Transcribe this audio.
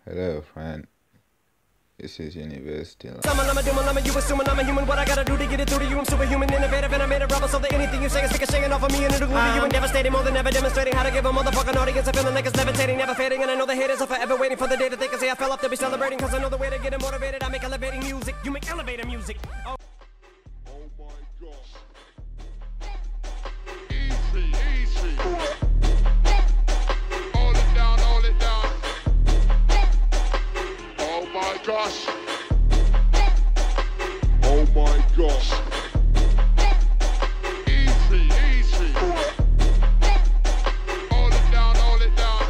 Hello, friend. This is University. You assuming I'm a human. What I gotta do to get it through to you? I'm superhuman, innovative, and I made a rubber so that anything you say is ricocheting off of me and it'll glue to you and devastating more than ever, demonstrating how to give a motherfucking audience a feeling like it's levitating, never fading. And I know the haters are forever waiting for the day that they can say I fell off to be celebrating. Cause I know the way to get it motivated. I make elevating music. You make elevator music. Oh my gosh. Easy, easy. Hold it down, hold it down. Oh my gosh. Oh my gosh. Easy, easy. Hold it down, hold it down.